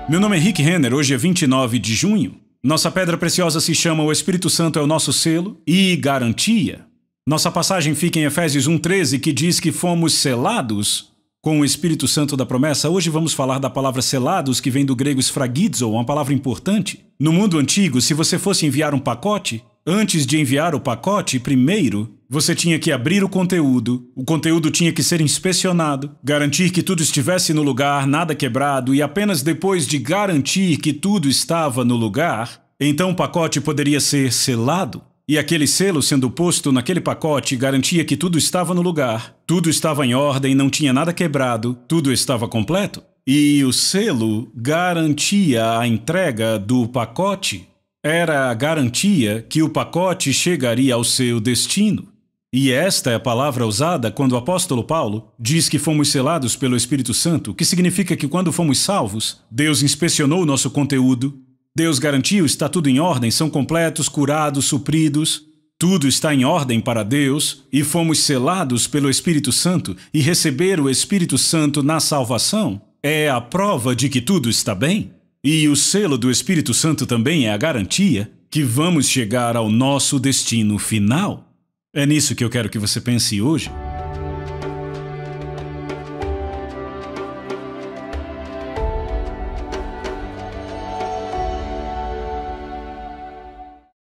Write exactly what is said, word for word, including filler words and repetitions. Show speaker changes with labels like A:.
A: Meu nome é Rick Renner, hoje é vinte e nove de junho. Nossa pedra preciosa se chama O Espírito Santo é o nosso selo e garantia. Nossa passagem fica em Efésios um, treze, que diz que fomos selados com o Espírito Santo da promessa. Hoje vamos falar da palavra selados, que vem do grego sfragizo, uma palavra importante. No mundo antigo, se você fosse enviar um pacote, antes de enviar o pacote, primeiro, você tinha que abrir o conteúdo, o conteúdo tinha que ser inspecionado, garantir que tudo estivesse no lugar, nada quebrado, e apenas depois de garantir que tudo estava no lugar, então o pacote poderia ser selado. E aquele selo sendo posto naquele pacote garantia que tudo estava no lugar, tudo estava em ordem, não tinha nada quebrado, tudo estava completo. E o selo garantia a entrega do pacote. Era a garantia que o pacote chegaria ao seu destino. E esta é a palavra usada quando o apóstolo Paulo diz que fomos selados pelo Espírito Santo, que significa que quando fomos salvos, Deus inspecionou o nosso conteúdo, Deus garantiu, está tudo em ordem, são completos, curados, supridos, tudo está em ordem para Deus, e fomos selados pelo Espírito Santo, e receber o Espírito Santo na salvação é a prova de que tudo está bem. E o selo do Espírito Santo também é a garantia que vamos chegar ao nosso destino final. É nisso que eu quero que você pense hoje.